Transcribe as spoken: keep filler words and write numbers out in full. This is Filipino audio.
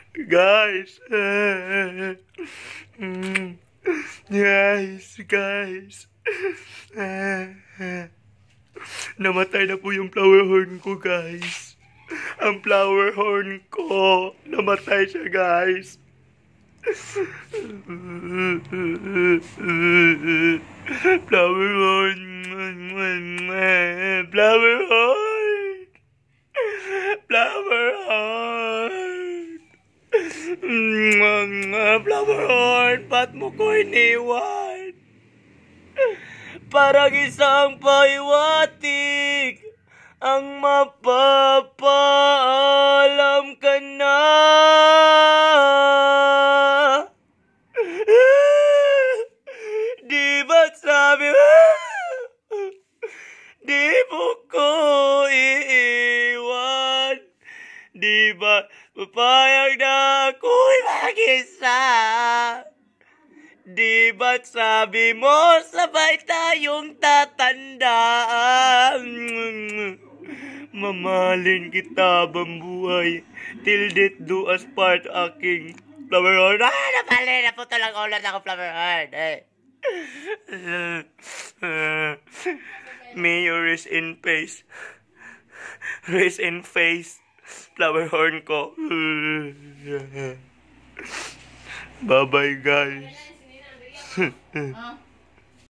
Guys. Guys, guys. Namatay na po yung flower horn ko, guys. Ang flower horn ko. Namatay siya, guys. Flower horn. Flower horn. Flower horn. Flower horn. Ba't mo ko iniwan? Parang isang pahiwatig ang mapapaalam ka na. Di ba't sabi mo, di mo ko iiwan? Di ba papayag na ako'y mag-isa? Di ba't sabi mo sabay tayong tatanda? Mamahalin kita bambuhay till death do us part, aking flower horn. Ah, napali! Naputo lang ulan ako, flower horn. Eh. May you rest in peace. Rest in face. Flower horn ko. Bye-bye, guys.